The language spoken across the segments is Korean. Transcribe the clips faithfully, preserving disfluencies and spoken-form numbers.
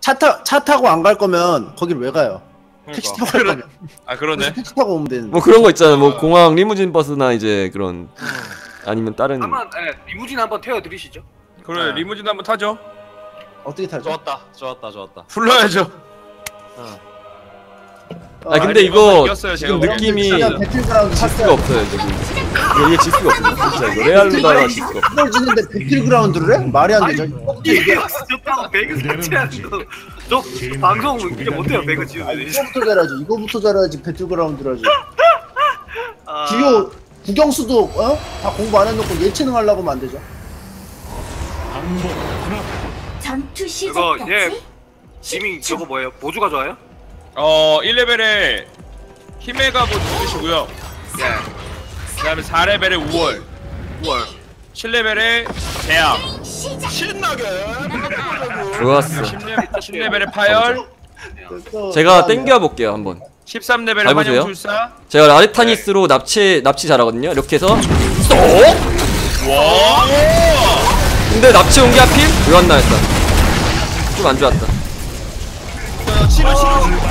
차 타 차 타고 안 갈 거면 거길 왜 가요? 그러니까. 택시 타고 갈 거면. 아 그러네. 택시 타고 오면 되는데. 뭐 그런 거 있잖아. 뭐 공항 리무진 버스나 이제 그런 아니면 다른. 한번 예, 리무진 한번 태워드리시죠. 그래 리무진 한번 타죠. 어떻게 타죠? 좋았다 좋았다 좋았다. 불러야죠. 아 근데 아니, 이거 이겼어요, 지금 제가 느낌이 그냥 배틀그라운드 질 수가 없어요 지금. 이거 이게 질 수가 없어 진짜 이거 레알로다가 질 수가 없어. 이걸 주는데 배틀그라운드를 해? 말이 안 되죠. 이게 좋다고 배그 자체하는 저 방송 이제 못해요 배그 아, 지금. 이거부터 잘하지. 이거부터 잘하지. 배틀그라운드를 하지. 아, 주요 국영수도 어? 다 공부 안 해놓고 예체능 하려고 하면 안 되죠. 전투 이거 시작까지 얘 지밍 저거 뭐예요? 보조가 좋아요? 어 일 레벨에 히메가 보드 쓰시고요. 예. 그다음에 사 레벨에 우월, 우월. 칠 레벨에 대항, 신나게. 좋았어. 십 레벨에 파열, 또 제가 그다음에 땡겨 볼게요 한번. 십삼 레벨에 잘 보세요. 환영술사. 제가 라르타니스로 납치 납치 잘하거든요. 이렇게 해서 쏙. 와. 근데 납치 온 게 하필 왜 왔나 했다. 좀 안 좋았다. 치료 치료.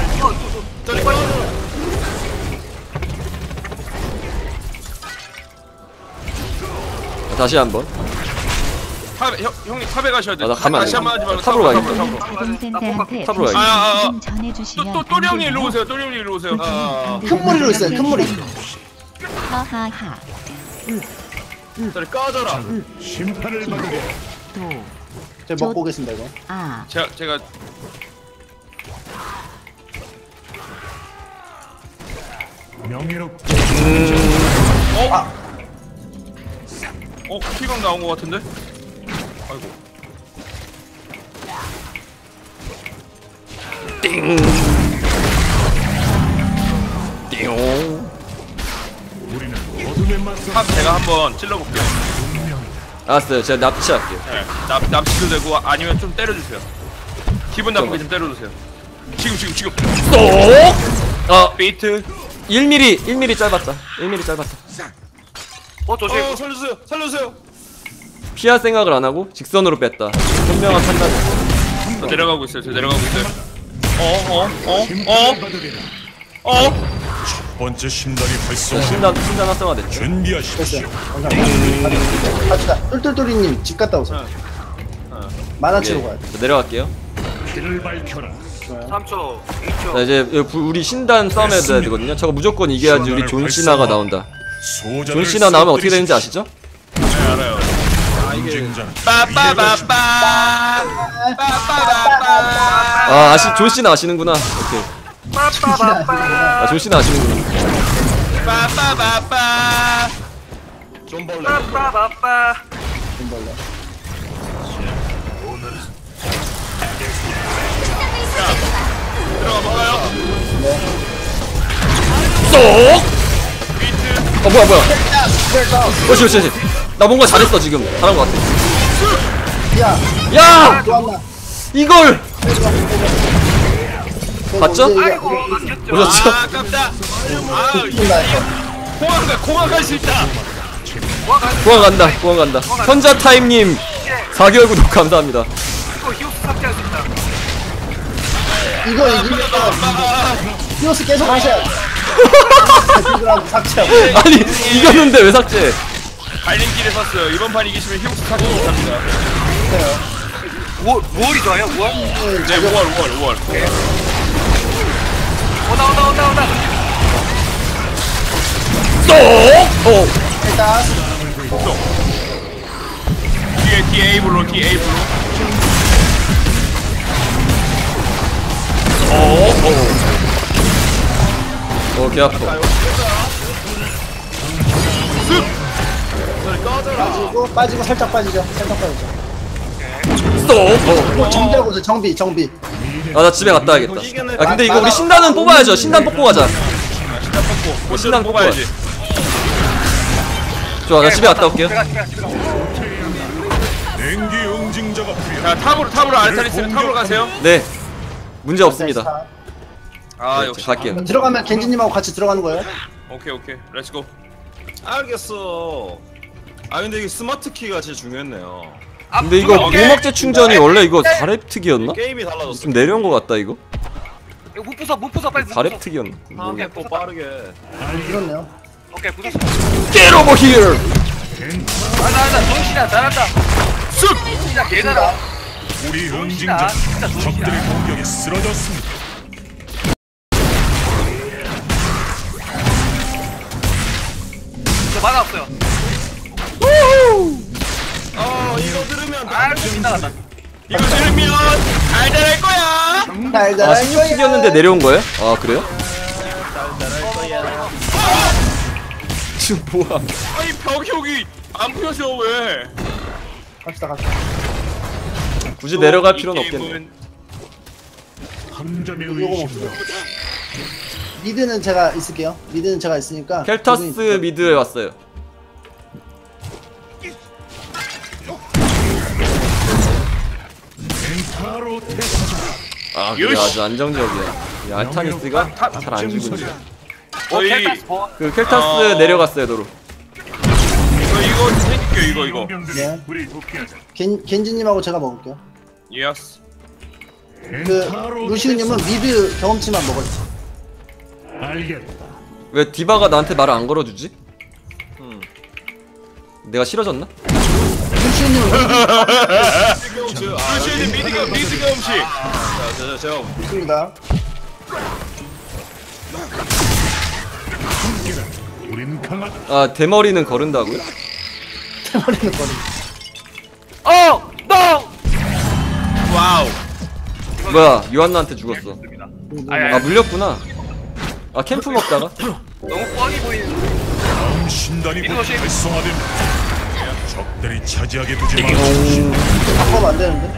다시 한번. 탑 형, 형님 탑에 가셔야 돼. 아, 나 가면 안 다시 돼. 한번 하지 말고 탑으로 탑으로, 가야겠다. 탑으로, 탑으로. 동생들한테 탑으로 가야지. 아, 아, 아. 좀 전해주시면 또, 또, 또리 형님 일로 오세요. 또리 형님 일로 오세요. 아, 큰 머리로 있어요. 큰 머리. 하하하 저리 꺼져라. 심판을 받으려. 제가 먹고 오겠습니다 이거. 아 제가 제가 명예롭. 어? 어, 피방 나온 것 같은데? 아이고. 띵. 띵. 우리는 어둠에 맞서 탑 제가 한번 찔러볼게요. 알았어요. 제가 납치할게요. 네, 납, 납치도 되고 아니면 좀 때려주세요. 기분 나쁘게 좀 때려주세요. 지금 지금 지금. 쏙. 아 베이트. 일 밀리미터 일 밀리미터 짧았다. 일 밀리미터 짧았다. 어 조심. 어 살려주세요 살려주세요. 피할 생각을 안 하고 직선으로 뺐다. 현명한 판단. 저 내려가고 있어요. 저 내려가고 있어요. 어, 어, 어, 심판을 받으리라. 어, 어. 번째 심장이 활성. 신단 신단 활성화됐죠. 준비하십시오. 감사합니다. 갑시다. 똘똘똘이님 집 갔다 오세요. 만화치로 가야 돼. 자, 내려갈게요. 길을 밝혀라. 삼 초, 이 자 초. 이제 여기 부- 우리 신단 싸움해야 되거든요. 저거 무조건 이겨야지 우리 존 시나가 나온다. 존 시나 나오면 어떻게 되는지 아시죠? 네, 알아요. 경쟁자는 빠빠빠빠. 빠빠빠빠. 아 아시 존 시나 아시는구나. 오케이. 빠빠빠빠. 아 존 시나 아시는구나. 빠빠빠빠. 좀 벌레. 빠빠빠빠. 좀 벌려. 들어가 볼까요? 쏙! 어 뭐야 뭐야? 그렇지 그렇지 그렇지. 나 뭔가 잘했어 지금. 잘한 것 같아. 야, 야! 좋았나? 이걸! 봤죠? 이제 이게- 아이고 막혔죠. 보셨죠? 아, 아깝다. 아, 이긴다. 공항 가, 공항 갈 수 있다. 공항 간다 공항 간다. 현자 타임님 사 개월 구독 감사합니다. 이거 히오스 삭제할 수 있다. 이거 이기면 히오스 계속 하셔야 돼. 배틀그라운드 삭제하고. 아니 이겼는데 왜 삭제? 갈림길에 섰어요. 이번 판 이기시면 히오스 사기 못합니다. 우 우월이 좋아요? 우월? 네, 우월, 우월, 우월. 온다 온다 온다 온다. 쏙! 어. 일단 뒤에, 뒤에 에이블로, 뒤에 에이블로. 어. 어, 개 아파. 빠지고 빠지고 살짝 빠지죠. 살짝 빠지죠. 쏙! 어. 정비하고 오세요. 정비 정비. 아, 나 집에 갔다 와야겠다. 아, 근데 이거 우리 신단은 뽑아야죠. 신단 뽑고 가자. 신단 뽑고. 신단 신단 뽑고 뽑아야지. 좋아, 나 집에 갔다 올게요. 제가 제가 제가. 냉기 응징자가 필요. 자, 탑으로, 탑으로, 알타리스는 탑으로 가세요. 네. 문제 없습니다. 아, 네, 역시. 갈게요. 들어가면 겐지님하고 같이 들어가는 거예요. 오케이, 오케이. 렛츠고. 알겠어. 아 근데 이게 스마트 키가 진짜 중요했네요. 근데 이거 무막재 충전이 원래 이거 사 렙 특이었나? 게임이 달라졌어. 좀 내려온 것 같다 이거. 이거 못 부숴 못 부숴 빨리 사 렙 특이었나? 오케이 또 부숴 빠르게. 그렇네요. 오케이 부숴 Get over here! 잘한다 잘한다 정신이야 잘한다 쓱 진짜 개잘하 우리 진짜 응징자 진짜 적들의 정신이야 공격에 쓰러졌습니다. 저 만화 없어요 어 이거 들으면 아이고 빗나갔다 이거 들으면 달달할 거야. 달달할 아 십육 킬이었는데 내려온 거예요? 아 그래요? 지금 뭐야? 아니 벽이 안 부셔져 왜? 갑시다 갑시다. 굳이 내려갈 이 필요는 게임은 없겠네. 한 점의 요거 의심. 먹어요. 미드는 제가 있을게요. 미드는 제가 있으니까. 켈타스 미드는 미드에 왔어요. 바로 태사자. 아 그래 아주 안정적이야. 이 알타니스가 잘 안 죽은지. 저희 켈타스 뭐 그 켈타스 어. 내려갔어요 도로. 이거 이거 챙길게요 이거 이거. 용병들이 네. 우리 복귀하자. 겐 겐지님하고 제가 먹을게요. 예스. 그 루시우님은 미드 경험치만 먹어요. 알겠다. 왜 디바가 나한테 말을 안 걸어주지? 음. 내가 싫어졌나? 루시우님은 미드 루시우님 미드가 미드 경험치. 자, 제가 있습니다. 우린 강한 아 대머리는 거른다고요? 태버리는 거리. 어! 너! 와우. 뭐야 요한나한테 죽었어. 아니 아 아니 물렸구나. 아 캠프 먹다가? 너무 뻔히 보이는 다음 신단이 곧 이것이- 활성화됩니다. 적들이 차지하게 두지 마. 바꾸면 안 되는데.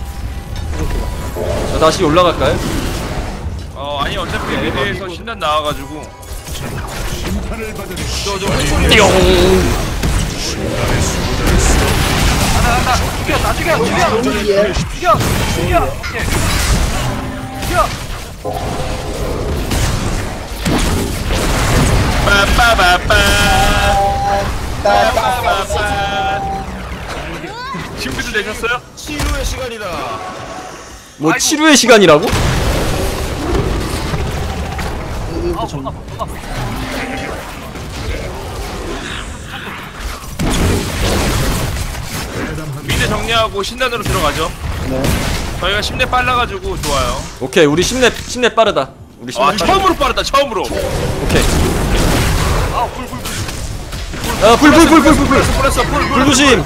자 다시 올라갈까요? 어 아니 어차피 미드에서 신난 나와가지고. 심판을 받으니 저저 왼손이 띠용. 신단의 수호자를 쓰러 간다 간다 죽여 다 죽여 죽여 예. 죽여 죽여 오케이. 죽여 빠빠빠빠. 따- 빠빠빠. 준비들 되셨어요? 치료의 시간이다. 뭐 아이고. 치료의 시간이라고? 이거 아 좀 존나 존나 미드 정리하고 신단으로 들어가죠. 네. 저희가 십 렙 빨라가지고 좋아요. 오케이 우리 십 렙 십 렙 빠르다. 우리 십 렙 아 빠르다. 처음으로 빠르다 처음으로. 오케이. 아불불불 아불 불 불 불 불 불. 불었어 불 불 조심.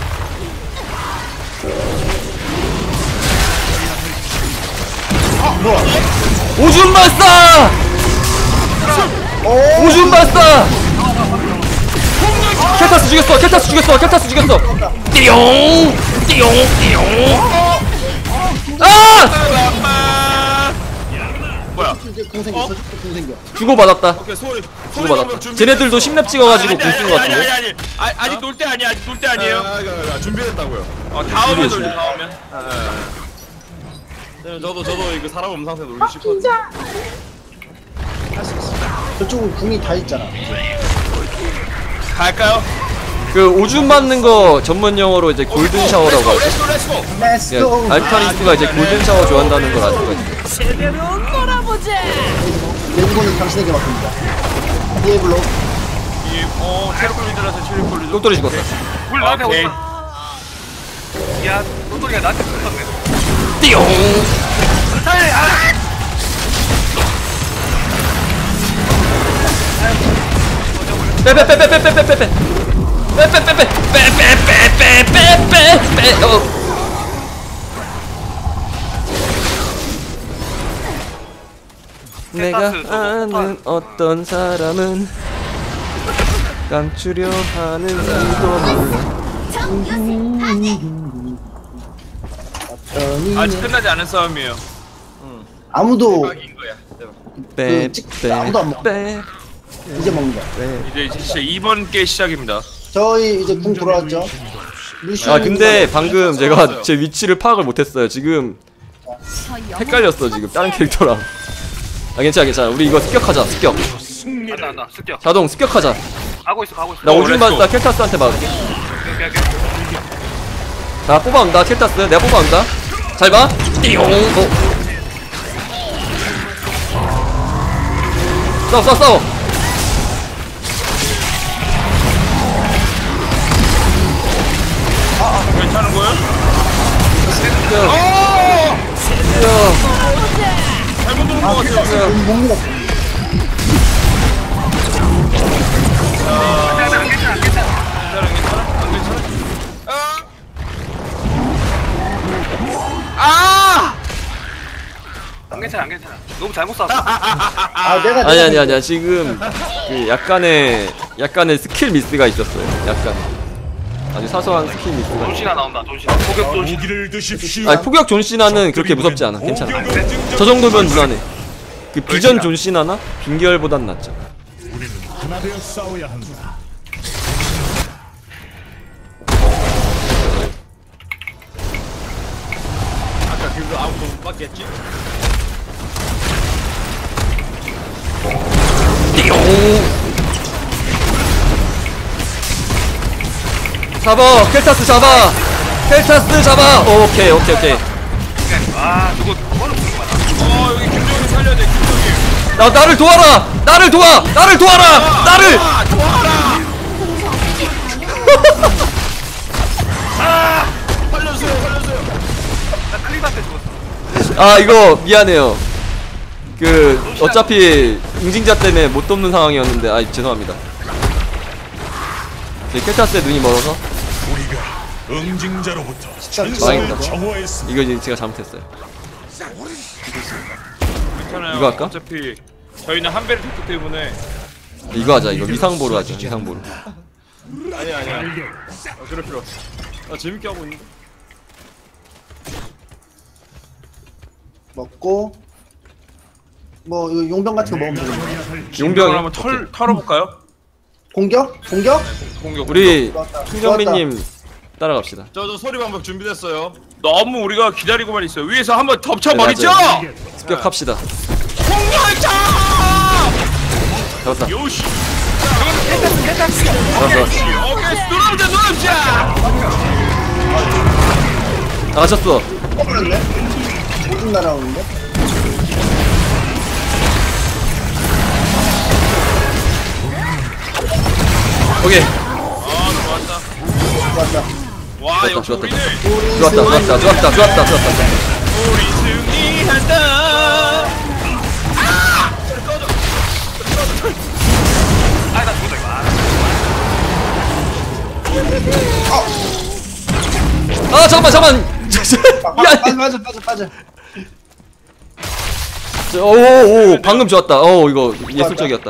오줌 발사! 오줌 발사! 켈타스 죽였어! 켈타스 죽였어! 켈타스 죽였어! 띠용! 띠용! 띠용! 아! 빠빠. 뭐야? 이제 공 생겨. 저쪽도 공 생겨. 주고받았다. 오케이 소리. 주고받았다. 쟤네들도 십 렙 찍어가지고 공 쓴 거 아니 아니 같은데? 아니 아니 아직 놀 때 아니야 아직 놀 때 아니에요. 아, 아, 아, 준비됐다고요. 어 다음에 놀죠 다음에. 네, 저도 저도 이거 사람 없는 상태 놀기 싶거든요. 저쪽은 궁이 다 있잖아. 갈까요? 그 오줌 맞는 거 전문 용어로 이제 골든 샤워라고 하죠. 렛츠고 렛츠고. Let's 예, go. 알타니스가 이제 골든 샤워 좋아한다는 걸 아는 거지. 내부는 당신에게 맡깁니다. 디에블로. 이어 체력 콜리드라서 체력 콜리드. 똘똘이 죽었다. 물 나한테 오케이. 오지마 야 노돌이가 나한테 붙었네 띠용! 아이 아 빼빼빼빼빼빼빼빼 빼빼빼빼빼빼빼빼빼빼빼빼 어. 내가 아는 어떤 사람은 감추려 하는지도 몰라. 어니 아직 끝나지 않은 싸움이에요. 아무도 대박인 거야. 빼, 그 찍- 아무도 안 먹어. 빼, 이제 먹는다. 이제 이제 진짜 이번 게 시작입니다. 저희 이제 궁 돌아왔죠. 루시우. 아 근데 방금 제가 제 위치를 파악을 못했어요. 지금 헷갈렸어 지금 다른 캐릭터랑. 아 괜찮아 괜찮아. 우리 이거 습격하자. 습격. 안다 안다 습격 자동 습격하자. 가고 있어 가고 있어 나 어, 오줌 렛츠고. 맞다 켈타스한테 막을게. 오케이 오케이 자 뽑아온다. 켈타스 내가 뽑아온다. 잘봐. 띠용. 어. 싸워 싸워 싸워. 괜찮은 거야? 야. 잘못 누른 거 같아요. 야. 못 밀어. 괜찮아 안 괜찮아 안 괜찮아. 괜찮아 괜찮아? 안 괜찮아? 아! 안 괜찮아 안 괜찮아. 너무 잘못 쐈어. 아 내가 아니 내가 아니 아니야. 지금 그 약간의 약간의 스킬 미스가 있었어요. 약간 아주 사소한 스킬 미스가. 존시나 나온다 존시나. 포격 존시. 고기를 드십시오. 아니 포격 존시나는 그렇게 무섭지 않아. 괜찮아. 공격을 증정- 저 정도면 무난해. 그 비전 존시나나 빈결보단 낫죠. 우리는 하나 되어 싸워야 한다. 아까 그거 아무도 못 봤겠지? 잡아. 켈타스 잡아. 켈타스 잡아. 오케이 오케이 오케이. 아 누구 뭐는 무슨 거야. 어 여기 김정희 살려야 돼 김정희. 나 나를 도와라. 나를 도와. 나를 도와라. 나를. 아 도와라. 살려주세요 살려주세요. 나 클릭한테 죽었어. 아 이거 미안해요. 그 어차피 응징자 때문에 못 돕는 상황이었는데 아 죄송합니다. 제 켈타스의 눈이 멀어서 우리가 응징자로부터 망했다. 천사를 정화했습니다. 이거 이제 제가 잘못했어요. 괜찮아요. 이거 할까? 어차피 저희는 한 배를 탔기 때문에. 이거 하자. 이거 위상보로 하자. 위상보로. 아니야 아니야. 어, 그럴 필요 없어. 나 재밌게 하고 있는데. 먹고 뭐 이거 용병 같은 거 먹으면 되겠네. 용병 한번 털 털어볼까요? 공격? 공격? 공격. 우리 좋았다. 충정민님 따라갑시다. 저 저 소리 방법 준비됐어요. 너무 우리가 기다리고만 있어요. 위에서 한번 덮쳐버리죠. 네, 습격합시다. 공격자. 잡았다. 요시. 잡았어. 오케이 누르자 누르자. 나가셨어. 꺼버렸네? 오줌 날아오는데? 오케이. 아 좋았다. 좋았다. 와 좋았다, 역시 좋았다. 우리는 좋았다. 좋았다. 좋았다. 좋았다. 좋았다. 우리 승리한다. 아나 죽었다 이거. 아 잠깐만 잠깐만. 빠져 빠져 빠져 빠져. 오오 방금 좋았다. 어 이거 예술적이었다.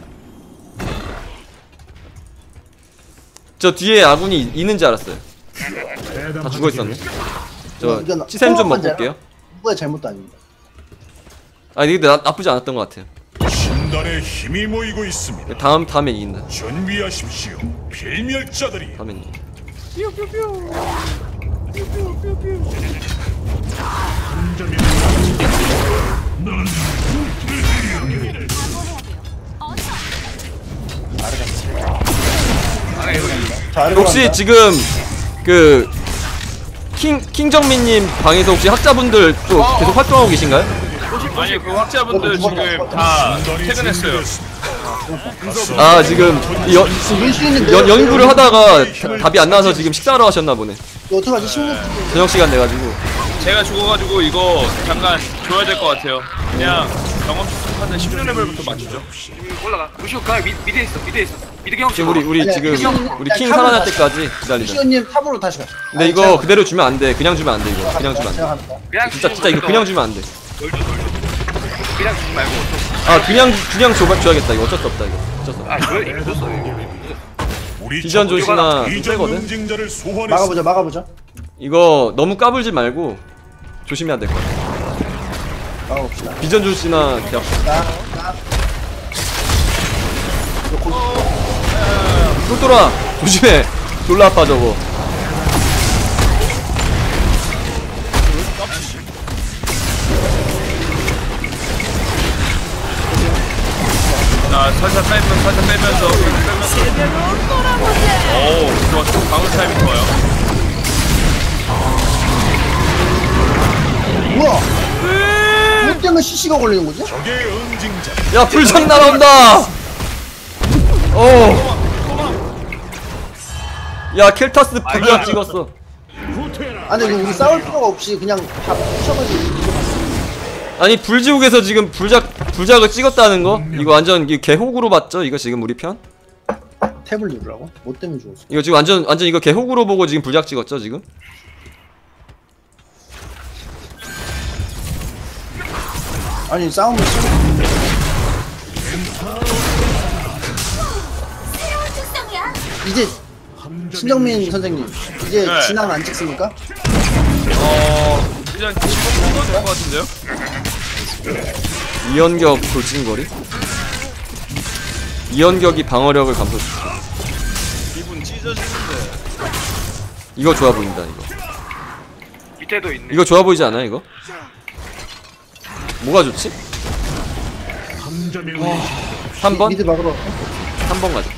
저 뒤에 아군이 있는지 알았어요. 다 죽어 있었네. 저 이건 치샘 좀 호흡 먹고 올게요. 누구의 잘못도 아닙니다. 아 근데 나, 나쁘지 않았던 것 같아요. 신단의 힘이 모이고 있습니다. 다음 다음에 이긴다. 준비하십시오. 필멸자들이 다음에 이긴다. 자, 아래로 혹시 간다. 지금 그 킹, 킹정민님 방에서 혹시 학자분들 또 계속 활동하고 계신가요? 아니 그 확자분들 지금 다 퇴근했어요. 아 지금 여, 밀수 있는 연, 연구를 하다가 다- 답이 안 나와서 지금 식사하러 가셨나 보네. 이거 어떡하지? 십육 저녁 시간 돼가지고. 제가 죽어가지고 이거 잠깐 줘야 될 것 같아요. 그냥 경험치 수급하는 십육 레벨부터 맞추죠. 올라가. 무시오 가 미- 미드에 있어 미드에 있어. 미드 경험 지금 우리 우리 아니야, 지금 형, 우리 야, 킹 탑으로 살아날 가자. 때까지 기다리자. 시온님 탑으로 다시 가. 근데 이거 그대로 주면 안 돼. 그냥 주면 안 돼 이거. 그냥 주면 안 돼. 생각합니다. 그냥 진짜 진짜 이거 그냥 주면 안 돼. 널줘 널줘. 그냥 주지 말고 아 그냥 그냥 줘 줘야겠다. 이거 어쩔 수 없다 이거. 어쩔 수 없다. 아 줘 이거 줬어 이거. 우리 비전 조시나 이전 세거든. 응징자를 소환했습니다. 막아보자 막아보자. 이거 너무 까불지 말고 조심해야 될 것 같아. 막아봅시다. 비전 조시나 계약. 자, 자. 똘똘아 조심해. 졸라 아파 저거. 자 살짝 빼면서 살짝 빼면서 빼면서. 오 좋았어. 방울 타이밍 좋아요. 뭐야? 뭐 때문에 씨씨가 걸리는 거지? 적의 응징자. 야 불장 날아온다. 어. 야 켈타스 불장 찍었어. 아니 이거 우리 싸울 필요가 없이 그냥 다 부셔가지고 아니 불지옥에서 지금 불작 불작을 찍었다는 거? 이거 완전 이거 개호구로 봤죠? 이거 지금 우리 편? 탭을 누르라고? 뭐 때문에 죽었어? 이거 지금 완전 완전 이거 개호구로 보고 지금 불작 찍었죠 지금? 아니 싸움을 심 이제 신정민 선생님 이제 네. 진앙 안 찍습니까? 어 그냥 지금 먹어도 될것 같은데요? 이연격 돌진거리? 이연격이 방어력을 감소시켜. 기분 찢어지는데. 이거 좋아 보인다 이거. 밑에도 있네. 이거 좋아 보이지 않아 이거? 뭐가 좋지? 함정의 삼 번? 미드 막으러 삼 번 가자.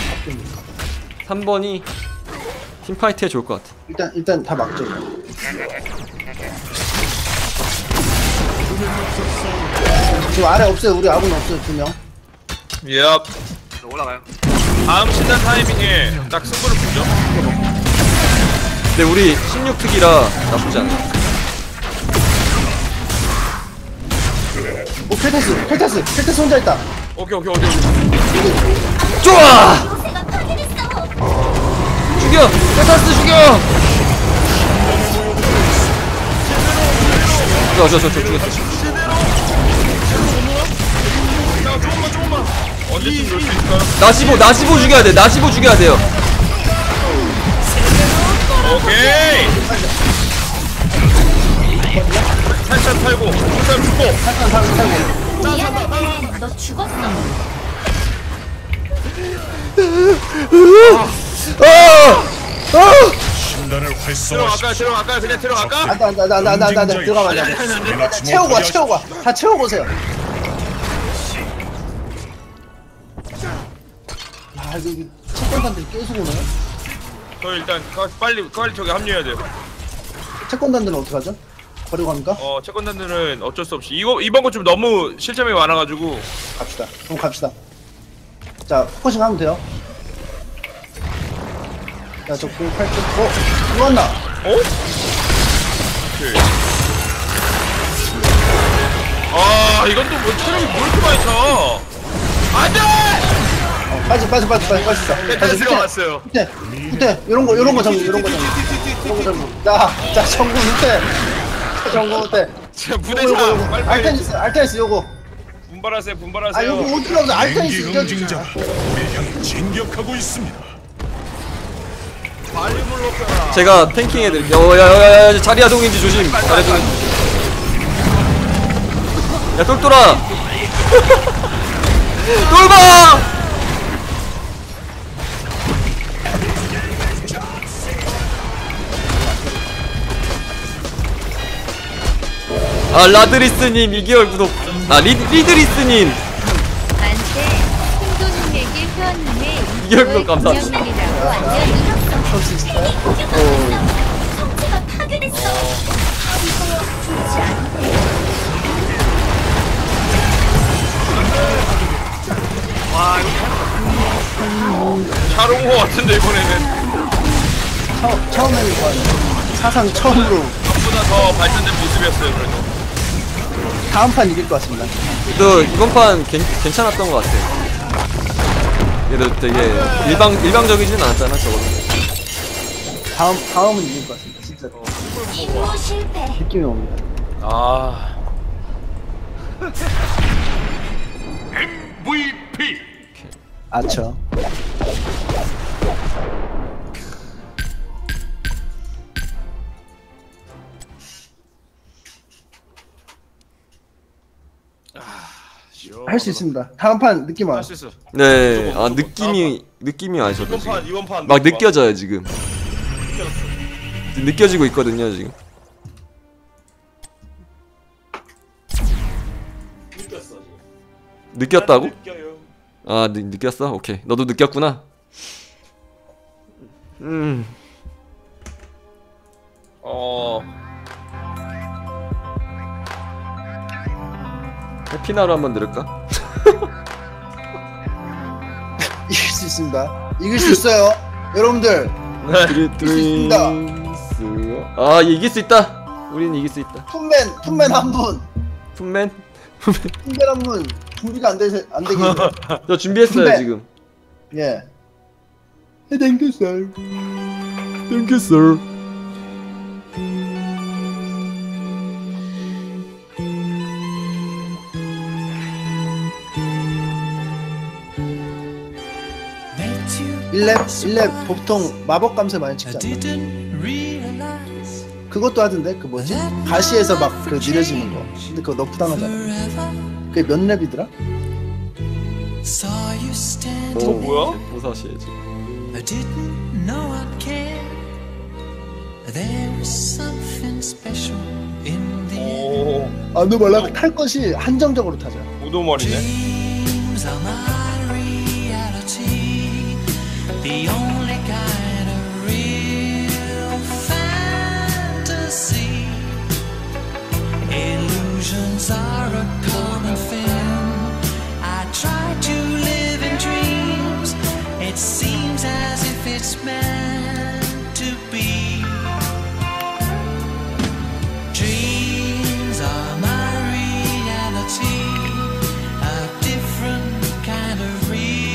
삼 번이 팀파이트에 좋을 것 같아. 일단 일단 다 막죠. 지금 아래 없어요. 우리 아군 없어요. 두 명. 예. 올라가요. 다음 신단 타이밍에 딱 승부를 보죠. 근데 우리 십육 특이라 나쁘지 않아. 오 켈타스 켈타스 켈타스 혼자 있다. 오케이 오케이 오케이. 오케이. 좋아! 죽여! 켈타스 죽여! 저 저 저 저 죽였어. 야 조금만 조금만. 언제쯤 놀 수 있을까요? 나시보 나시보 죽여야 돼. 나시보 죽여야 돼요. 오케이. 살짝 팔고 살짝 죽고. 살짝 살짝 살고. 너 죽었어. 아! 아! 신단을 활성화시켜 들어갈까요? 들어갈까요? 그냥 들어갈까? 안돼 안돼 안돼 안돼 안돼 안돼 들어가면 안돼. 채우고 와 채우고 와. 다 채우고 오세요. 야 이거 이거 채권단들이 계속 오네. 저 일단 가- 빨리 빨리 저기 합류해야 돼요. 채권단들은 어떻게 하죠? 버리고 갑니까? 어 채권단들은 어쩔 수 없이 이거 이번 거 좀 너무 실점이 많아가지고. 갑시다. 그럼 갑시다. 자 포커싱 하면 돼요. 야저 공팔 점. 어? 이거 왔나? 어? 오케이. 아 이건 또 뭐 체력이 뭐 이렇게 많이 차? 안돼! 어, 빠지 빠지 빠지 빠지 빠지 있어. 일단 들어갔어요. 후퇴 후퇴 요런 거 요런 거 잡고 요런 거 잡고 요런 거 잡고. 자자 정구 후퇴. 정구 후퇴. 자 요거, 부대차 요거, 요거. 빨리 빨리 알테니스 알테니스 요거. 분발하세요 아 분발하세요. 요거 어디로 가서 알테니스 연기 이겨. 응징자 우리 향해 진격하고 있습니다. 빨리 불러라. 제가 탱킹 해드릴게요. 야야야야 자리야 동인지 조심. 자리야 동인지. 야 똘똘아. 똘봐. 아 라드리스님 이 개월 구독. 아 리, 리드리스님 안돼. 홍도님에게 회원님의 이 개월 구독 감사합니다. 분명이라고 완전 잃었어. 할수 있어요? 성체가 파괴됐어. 이거 좋지 않대. 와 이거 차롱호 같은데 이번에는 처, 처음에는 좋아요. 사상 처음으로 보다 더 발전된 모습이었어요. 그래도 다음 판 이길 것 같습니다. 또 이번 판 괜, 괜찮았던 것 같아. 그래도 되게 일방 일방적이진 않았잖아 저거는. 다음 다음은 이길 것 같습니다. 진짜 임무 실패. 느낌이 옵니다. 아 엠브이피 아쵸. 할 수 있습니다. 다음 판 느낌 와요. 할 수 있어. 네, 아 느낌이 느낌이 와요 저도 이번 지금. 판 이번 판 막 느껴져요 지금. 느껴지고 있거든요 지금. 느꼈어 지금. 느꼈다고? 느껴요. 아 느, 느꼈어? 오케이. 너도 느꼈구나. 음. 어 해피나루 한번 들을까? 이길 수 있습니다. 이길 수 있어요. 여러분들. 드리 드림스. 아 이길 수 있다. 우리는 이길 수 있다. 풋맨 풋맨 한 분. 풋맨? 풋맨. 풋맨 한 분. 준비가 안 되세 안 되게. 저 준비했어요 풋맨. 지금. 예. 땡큐 썰. 땡큐 썰. 일 렙 일 렙 보통 마법 감세 많이 찍지 않나? 그것도 하던데 그 뭐지? 가시에서 막 그 느려지는 거. 근데 그거 너프 당하잖아. 그게 몇 렙이더라? 어 뭐야? 보사시해지. 오, 아, 너 몰라? 탈 것이 한정적으로 타자. 우도머리네. The only kind of real fantasy. Illusions are a common thing. I try to live in dreams. It seems as if it's meant to be. Dreams are my reality. A different kind of reality.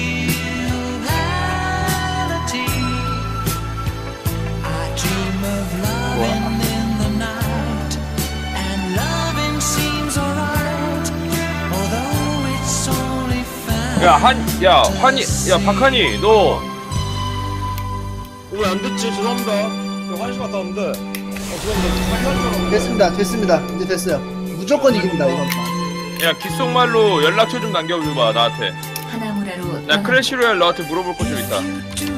야, 한, 야, 환희, 야, 박한희, 너. 왜 안 됐지? 죄송합니다. 내가 화장실 갔다 왔는데. 아, 죄송합니다. 됐습니다. 됐습니다. 이제 됐어요. 무조건 이깁니다 이번 판. 야, 귓속말로 연락처 좀 남겨줘봐, 나한테. 하나무라로 나 크래시 로얄 너한테 물어볼 거 좀 있다.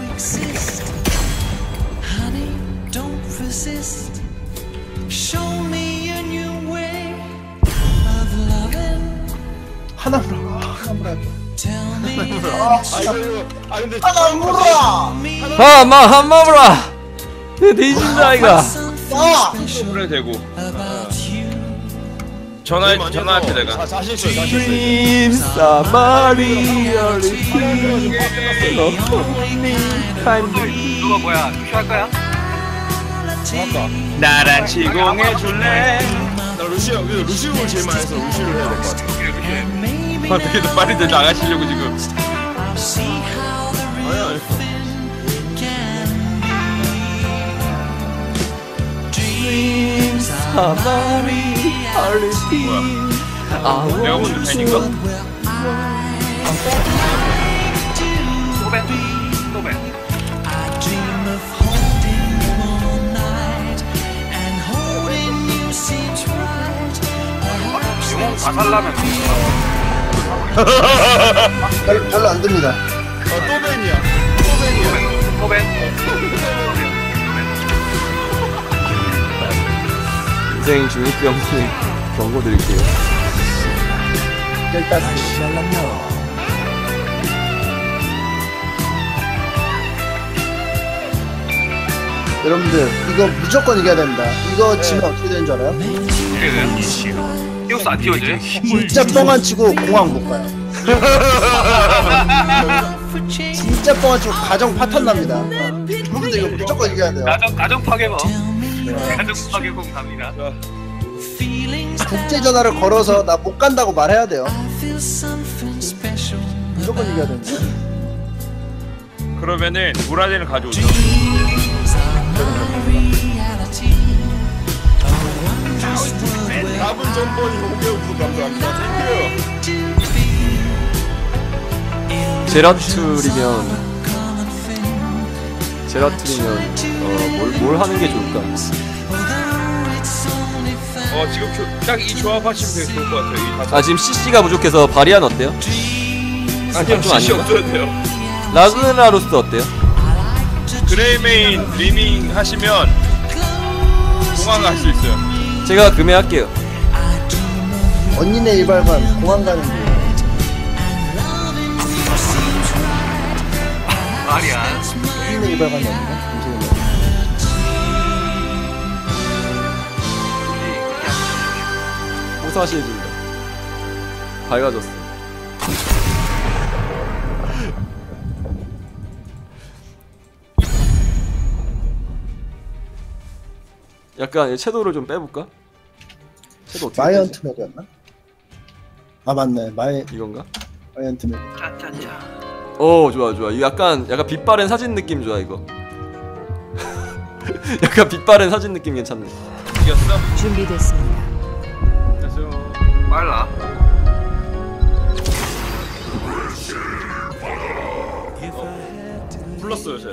Honey, don't resist. Show me a new way of loving. 하나무라. 하나무라. Tell me 아, 아, 이거, 이거. 아, 근데. 하나무라. 하마 하마브라. 내 대신다 이가. 아! 그래 되고. about you. 전화, 전화할게 내가. 자, 자신 있어요, 자신 있어요. Dreams are my reality. 누가 뭐야? 큐할 거야? 고맙다. 나랑 시공해줄래? 나 루시오, 루시오를 제일 많이 해서 루시오를 해야 될 것 같아. 어떻게든 빨리들 나가시려고 지금. See how the real thing can be. Dreams are my reality. 내가 먼저 팬인가? 또벤 또벤. I dream of holding you all night, and holding you seems right. Perhaps 영웅 다 살라면 별로, 별로 안 듭니다. 어, 또 벤이야. 또 벤이야. 또벤. 인생 중이병신 경고 드릴게요. 일단 여러분들 이거 무조건 이겨야 됩니다. 이거 지면 어떻게 되는 줄 알아요? 히오스 안 띄워줘요? 진짜 뻥안 치고 공항 못 가요. 진짜 뻥안 치고 가정 파탄 납니다. 어. 여러분들 이거 무조건 이겨야 돼요. 가정 가정 파괴범. 가정 파괴범 갑니다. 국제 전화를 걸어서 나 못 간다고 말해야 돼요. I feel something special. 무조건 이겨야 됩니다. 그러면은 무라덴을 가져오죠. Dreams are my reality. A wondrous world where 답은 전번이 오개우 감사합니다. 땡큐. to be. 제라툴이면 Common thing. 제라툴이면 어뭘 뭘 하는 게 좋을까? Although it's only 어, 지금 딱 이 조합 하시면 되게 좋을 것 같아요. 이 다섯. 아 지금 씨씨가 부족해서 바리안 어때요? 아니요, 좀 지시 아닌가? 없어도 돼요. 라그나로스 어때요? 그레이메인 리밍 하시면 공항 갈 수 있어요. 제가 금해할게요. 언니네 이발관 공항 가는 길. 말이야. 언니네 이발관이 아닌가? 잠시만요. 호사시해진다. 밝아졌어. 약간 채도를 좀 빼볼까? 채도 어떻게 마이 빼지? 헌트 맵이었나? 아 맞네 마이 이건가? 마이 헌트 맵. 짜짜짜. 오 좋아 좋아. 이 약간 약간 빛 바랜 사진 느낌 좋아 이거. 약간 빛 바랜 사진 느낌 괜찮네. 이겼어? 준비됐습니다. 됐어요. 빨라. 불렀어요 제.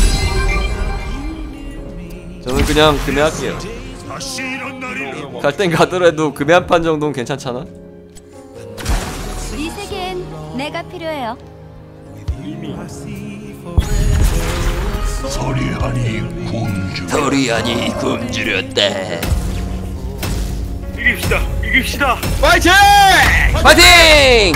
저는 그냥 금해할게요. 다시 이런 날이 갈 땐 가더라도 금해 한 판 정도는 괜찮잖아. 이 세계엔 내가 필요해요. 서리하니 굶주 도리안이 굶주렸다. 이깁시다. 이깁시다. 파이팅! 파이팅!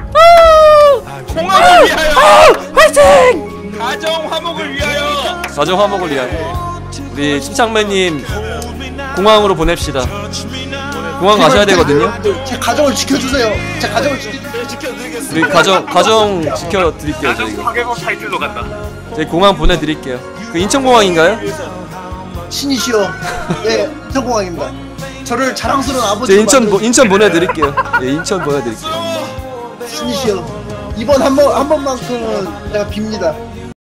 통합을 위하여! 파이팅! 가정 화목을 위하여! 가정 화목을 위하여 우리 침착맨님 공항으로 보냅시다. 공항 가셔야 되거든요. 제 가정을 지켜주세요. 제 가정을 지켜주세요. 우리 가정 가정 지켜드릴게요. 가정 저희가 파괴범 타이틀로 간다. 저희 공항 보내드릴게요. 그 인천공항인가요? 신이시여. 예, 인천공항입니다. 저를 자랑스러운 아버지. 제 인천 보, 인천 보내드릴게요. 예, 인천 보내드릴게요. 신이시여. 이번 한 번 한 번만큼은 제가 빕니다.